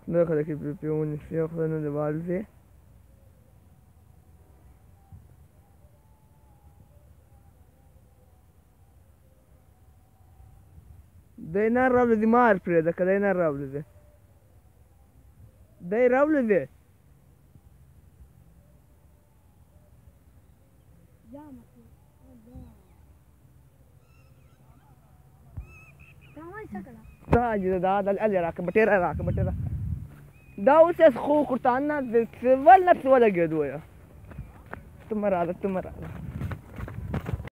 دخل كيف بيون ياخذون الوالدة دينا الرابلة دي ما أعرف ليه ذاك دينا الرابلة دي دي الرابلة دي تاجي ده اللي راك بتيرا راك بتيرا ده وسس خو كرتانا ولا ولا جدويا تمر هذا